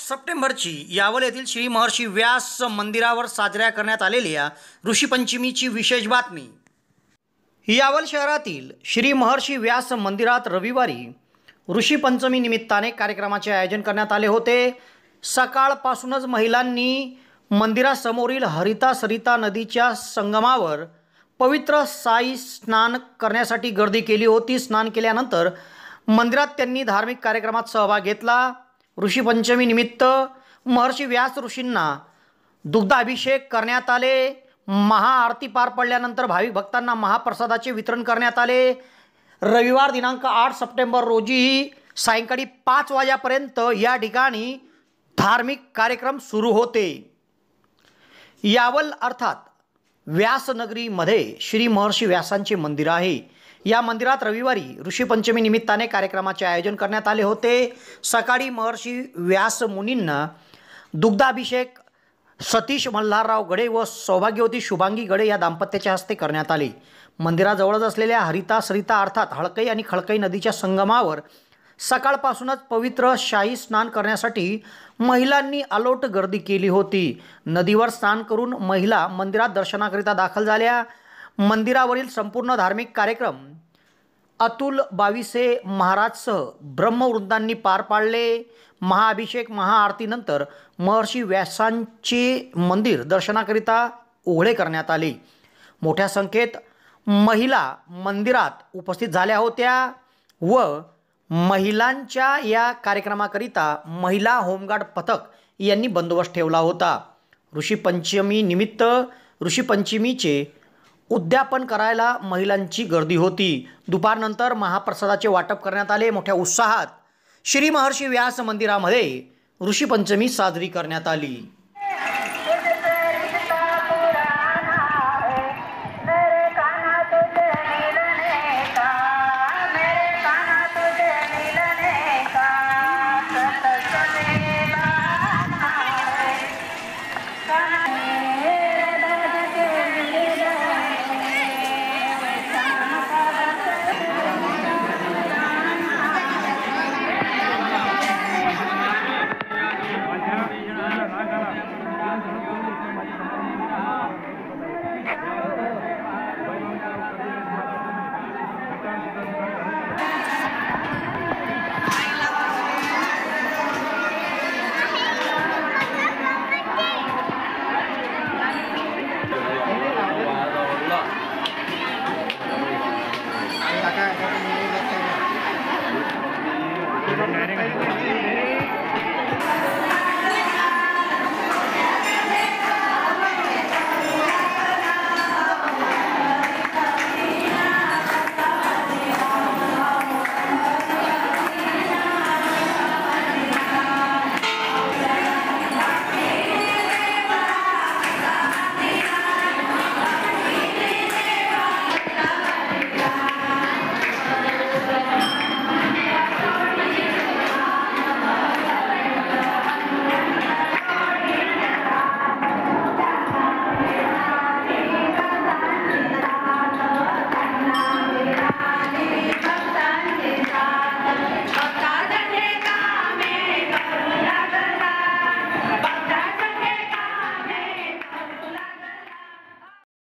सप्टेंबरची यावल येथील श्री महर्षी व्यास मंदिरावर साजऱ्या करण्यात आलेल्या ऋषीपंचमीची विशेष बातमी। यावल शहरातील श्री महर्षी व्यास मंदिरात रविवारी ऋषीपंचमी निमित्ताने कार्यक्रमाचे आयोजन करण्यात आले होते। सकाळपासूनच महिलांनी मंदिरासमोरील हरिता सरिता नदीच्या संगमावर पवित्र साई स्नान करण्यासाठी गर्दी केली होती। स्नान केल्यानंतर मंदिरात त्यांनी धार्मिक कार्यक्रमात सहभाग घेतला। ऋषीपंचमी निमित्त महर्षी व्यास ऋषींना दुग्धाभिषेक करण्यात आले। महाआरती पार पडल्यानंतर भाविक भक्तांना महाप्रसादाचे वितरण करण्यात आले। रविवार दिनांक 8 सप्टेंबर रोजी सायंकाळी 5 वाजेपर्यंत या ठिकाणी धार्मिक कार्यक्रम सुरू होते। यावल अर्थात व्यासनगरीमध्ये श्री महर्षी व्यासांचे मंदिर आहे। या मंदिरात रविवारी ऋषीपंचमी निमित्ताने कार्यक्रमाचे आयोजन करण्यात आले होते। सकाळी महर्षी व्यास मुनींना दुग्धाभिषेक सतीश मल्हारराव गडे व सौभाग्यवती शुभांगी गडे या दाम्पत्याच्या हस्ते करण्यात आले। मंदिराजवळच असलेल्या हरिता सरिता अर्थात हळकई आणि खळकई नदीच्या संगमावर सकाळपासूनच पवित्र शाही स्नान करण्यासाठी महिलांनी अलोट गर्दी केली होती। नदीवर स्नान करून महिला मंदिरात दर्शनाकरिता दाखल झाल्या। मंदिरावरील संपूर्ण धार्मिक कार्यक्रम अतुल बाविसे महाराजसह ब्रह्मवृंदांनी पार पाडले। महाअभिषेक महाआरतीनंतर महर्षी व्यासांचे मंदिर दर्शनाकरिता उघडे करण्यात आले। मोठ्या संख्येत महिला मंदिरात उपस्थित झाल्या होत्या व महिलांच्या या कार्यक्रमाकरिता महिला होमगार्ड पथक यांनी बंदोबस्त ठेवला होता। ऋषीपंचमी निमित्त ऋषीपंचमीचे उद्यापन करायला महिलांची गर्दी होती। दुपारनंतर महाप्रसादाचे वाटप करण्यात आले। मोठ्या उत्साहात श्री महर्षी व्यास मंदिरामध्ये ऋषीपंचमी साजरी करण्यात आली।